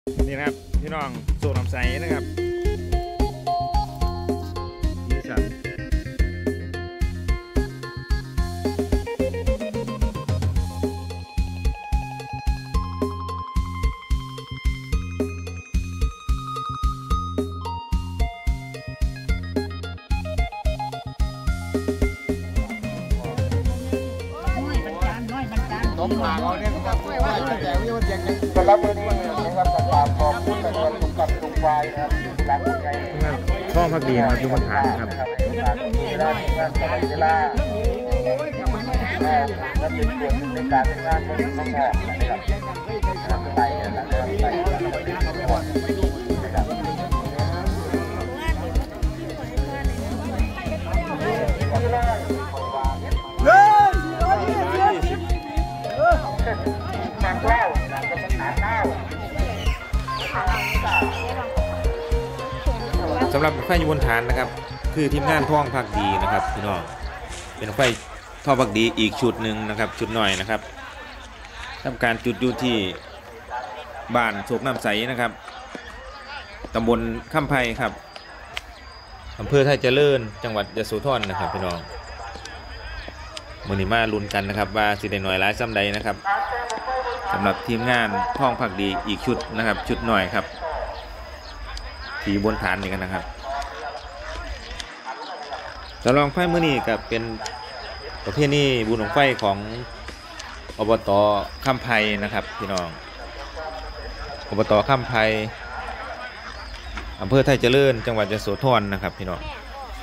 นี่นะครับพี่น้องโซนลำไส้นะครับสีสันตบปากเอาเนี่ยครับไม่ว่าจะแต่ว่าอย่างนี้ก็รับมือนี้นะครับกับความขอบคุณในวันสุขกับสุขวายนะครับหลังใจช่องพักดีครับอยู่บนฐานครับเวลาเวลาและเป็นส่วนหนึ่งในการทำงานของน้องๆนะครับไปนะครับไปทั้งหมดนะครับสำหรับไฟอยู่บนฐานนะครับคือทีมงานท่องพักดีนะครับพี่น้องเป็นไฟท่อพักดีอีกชุดหนึ่งนะครับชุดหน่อยนะครับทำการจุดอยู่ที่บ้านโศกน้ำใสนะครับตำบลข้ามไผ่ครับอำเภอไทยเจริญจังหวัดยโสธรนะครับพี่น้องมื้อนี้มาลุ้นกันนะครับว่าสิได้หน่อยหลายซ้ำใดนะครับสำหรับทีมงานท่องพักดีอีกชุดนะครับชุดหน่อยครับที่บนฐานนี่กันนะครับสำหรับไฟมื้อนี้ก็เป็นประเพณีบุญบั้งไฟของอบต.ข้ามไผ่นะครับพี่น้องอบต.ข้ามไผ่อำเภอไทยเจริญจังหวัดยโสธรนะครับพี่น้อง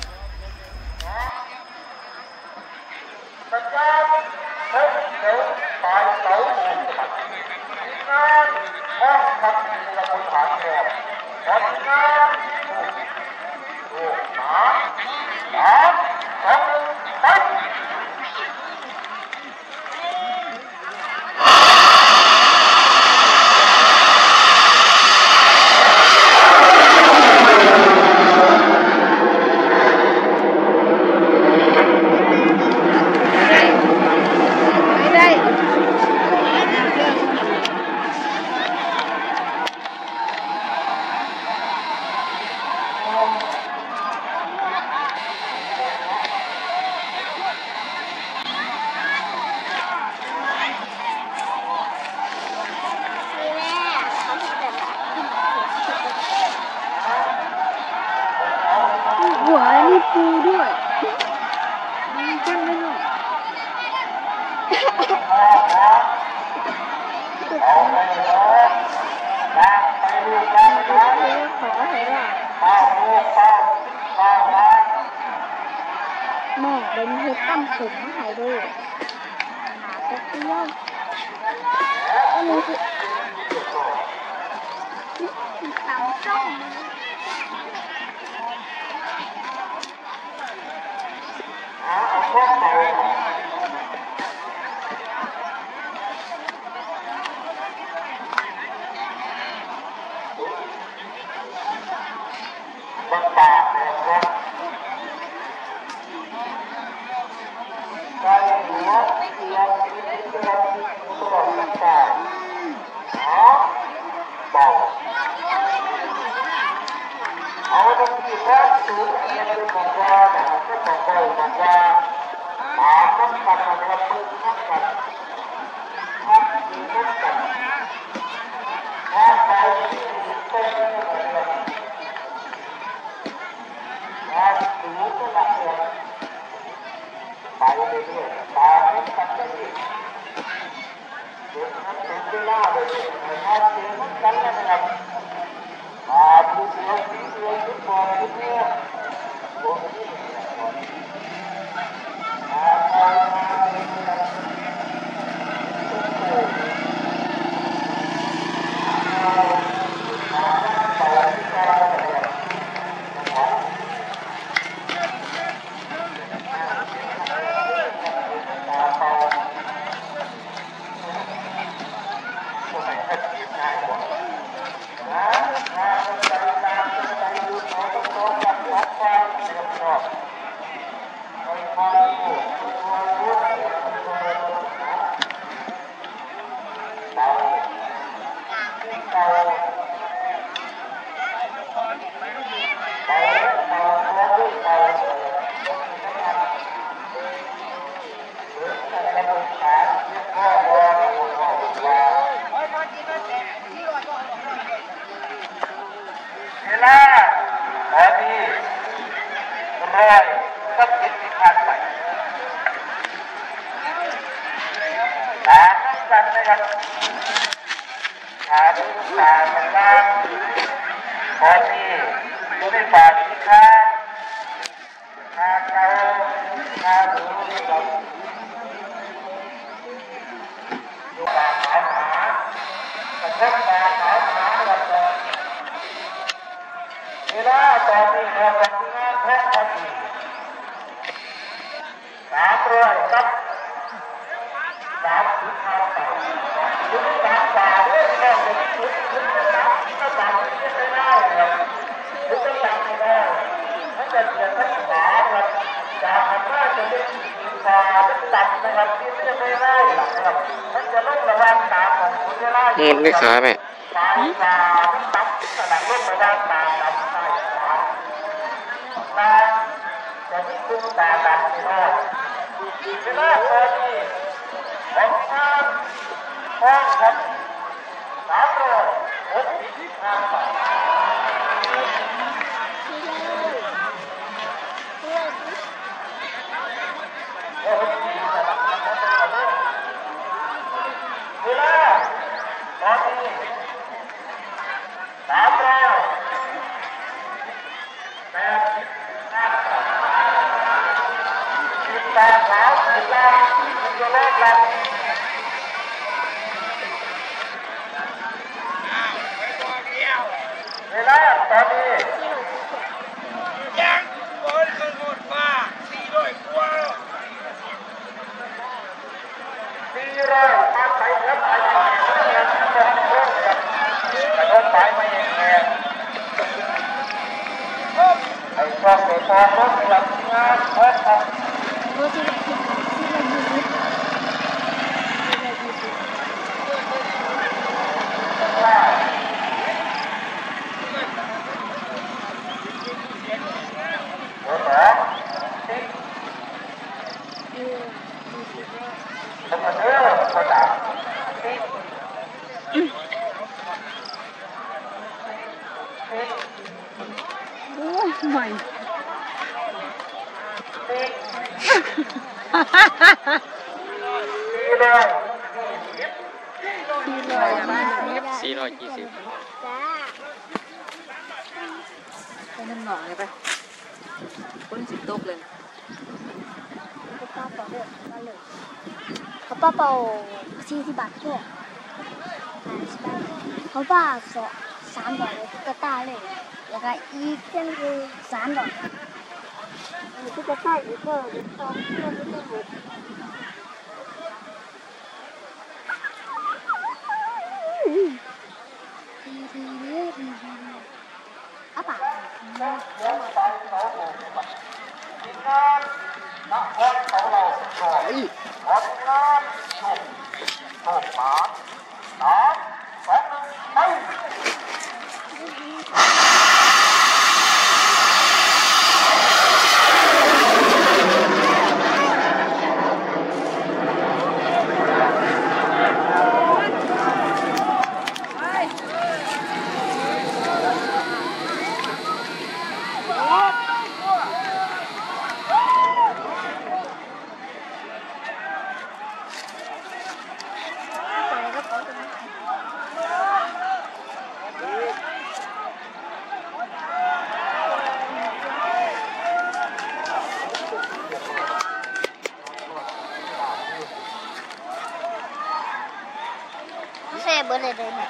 หัวนี่ปูด้วยจังเลยหน่อยขอให้ว่าแม่เป็นเฮ็ดตั้มผมมาให้ด้วยตะเกียบอันนี้คือตำส้มเอาไปที่แท้สูงเงินของเราแต่ก็ต้องไปบอกว่าหาต้องการอะไรเพิ่มต้องการต้องมีต้องการถ้าไปที่เป็นอะไรถ้าสูงก็หลักเลยไปเรื่อยๆตามนี้กันไปเรื่อยๆเดี๋ยวนั้นเป็นเวลาเลยถ้าเจอกันนะครับผู้เสียชีวิตทุกคนทุกเมื่อผู้ที่ข้างล่างตอนนี้อยู่ในป่าที่ข้าเก่าข้าหนูกับอยู่ป่าขาวหากระทบป่าขาวหาแล้วก็เวลาตอนนี้เราทำงานแพ็คพอดี300ครับ30ไปยุติการป่าเรื่องนี้จะยุติการก็ตามที่ไม่ได้ครับยุติการไม่ได้ถ้าจะเปลี่ยนทักษะครับจากอำนาจจะได้ป่าตัดนะครับที่ไม่ได้ครับถ้าจะลดระวังตาของคุณจะได้ไม่ขาแม่ป่าตัดขนาดลดระวังตาตัดใต้ขาตาจะมีคุณตาตัดไม่ได้เวลาตอนนี้ของงานห้องครับ365 บาทเวลาตอนนี้ติดตาขาวติดตาจะเลิกแล้วเวลาตอนนี้ยังบอลกระโดดมา400 กว่า 400มาใส่เงินไปกระโดดไปไม่เองแน่ไอ้พวกเด็กพอรถหลับงานพอทำใหม่ 420 ไปน้ำหนองเลยไปคนสิตกเลยเขาป้าเป่า40 บาทพวกเขาป้า3 ดอกเลยตุ๊กตาเลยแล้วก็อีกเช่นคือ3 ดอกตุ๊กตาอีกก็2 เรื่องไม่หมดอะป่ะเซ่เบอร์เลยเลย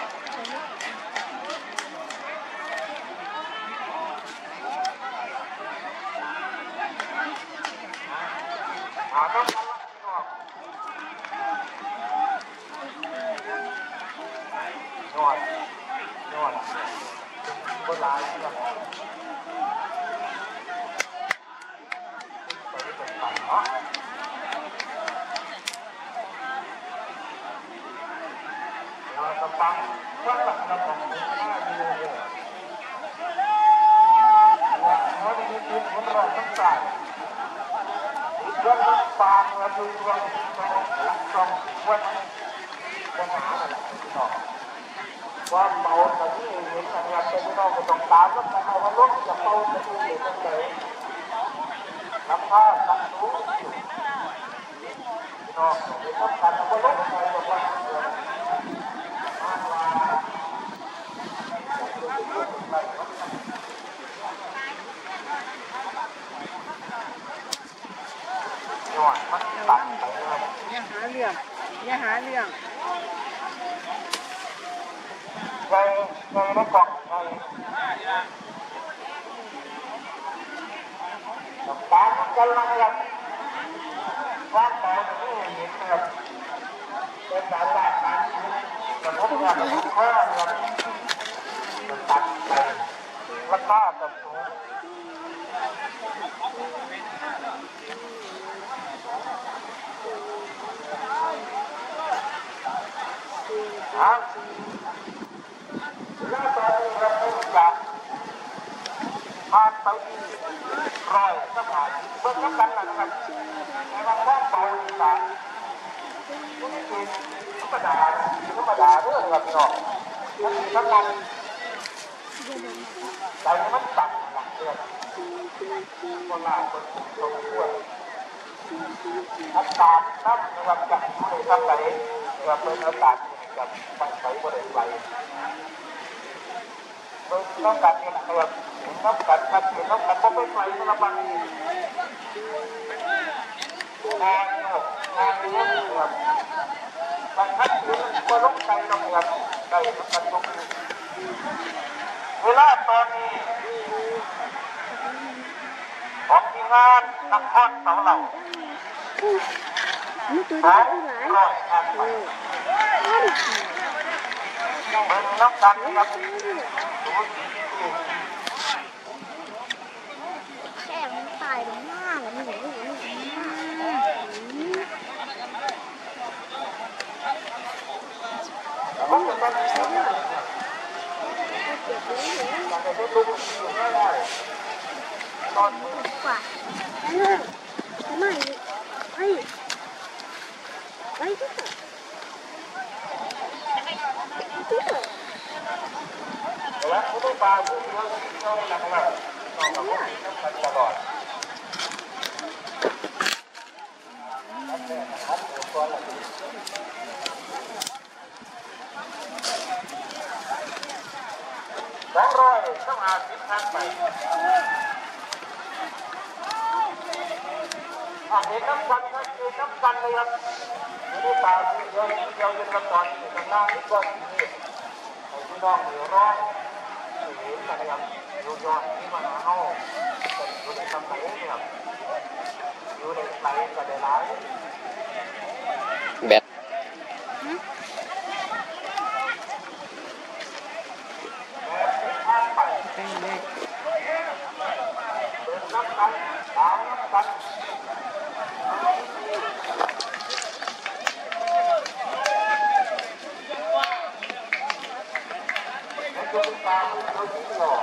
ปังก็หลักระบบวันนี้คือคนเราต้องใส่เรื่องปางและดูเรื่องตรงวันหาอะไรต่อความเมาแต่ที่เห็นอะไรเป็นเราก็ต้องตามแล้วแต่เอารถจะเมาจะดูอยู่ตรงไหนรับผ้าตัดตู้อยู่นอกจากนั้นการเอารถไปบอกว่าในในกล่องในตามกันนะครับว่างต่อที่เห็นนะครับเป็นการแลกกันสมมติว่าสมมติว่าเนี่ยตัดไปแล้วก็กับสูงแล้วตอนนี้เราเป็นจากผ่านไปร้อยสมัยเบื้องต้นกันนะครับในวันแรกตอนนี้การนี่คือธรรมดาเรื่องครับพี่น้องนั่นคือทั้งนั้นใจมันตัดหลักเดือนคนละคนควรอากาศน้ำนะครับจากผู้ใดทำอะไรนะครับเป็นอากาศกับปัจจัยบริเวณเป็นน้ำกัดเนี่ยนะครับน้ำกัดครับเป็นน้ำกัดเพราะเป็นไฟนะครับบางทีงานเยอะนะครับบางท่านก็ลงใจนะครับใจมันกันตรงนี้เวลาตอนนี้ของทีมงานนักพากย์ของเราเป็นน้ำกันนะครับแค่มันตายมันมากเลยมันตอนนี้กว่าไม่เฮ้ยเฮ้ยที่สุดแล้วผู้ต้องการผู้เยอะที่เขาหนักหนักต้องทำกันตลอด200ต้อง50 ครั้งไปเห็นน้ำกันครับเห็นน้ำกันเลยครับนี่ตาเยอะเยอะจนกระตอนข้างหน้านี่ก็นี่พี่น้องเหลือร้องเห็นนะครับอยู่ย้อนที่มาเฮาอยู่ในตำแหน่งนี่ครับอยู่ในไหลก็ได้หลายแบตแป้งแม่เป็นน้ำกันตามน้ำกันดูตาดูที่หล่อ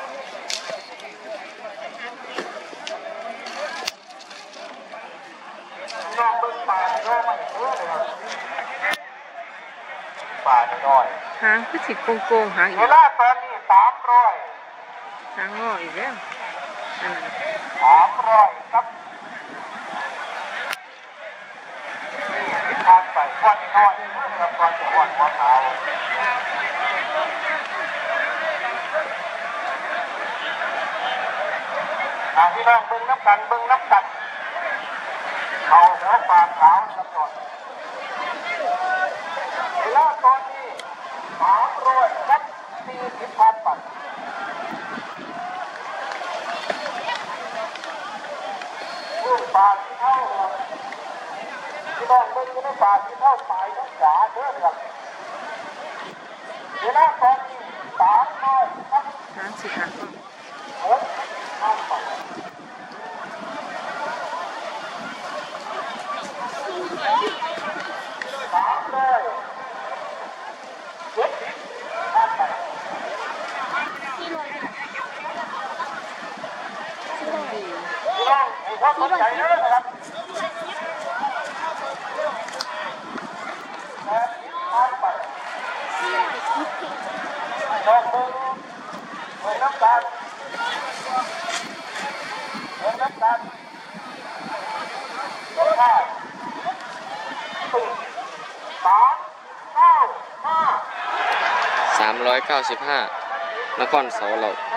น้องเป็นป่าน้อยมันเยอะเลยครับป่าน้อยหางคือสิโกงหางอีเวกลาตอนนี้300 หางงออีกแล้วอันนั้น 300ครับทานไปควันน้อยนะครับควันจะอ่อนหัวขาวพี่น้องเบิ่งน้ำกันเอาหัวปากขาวสักก่อนเวลาตอนนี้300ครับ40 พันบาทลูกปากที่เท่าพี่น้องเบิ่งในปากที่เท่าปลายทั้งขวาเด้อครับเวลาตอนนี้300ครับหางสิหัก 60 พันบาทความสนใจเยอะนะครับผ่านไปลองดูน้ำตาลน้ำตาล5 395นครเสาเหล่า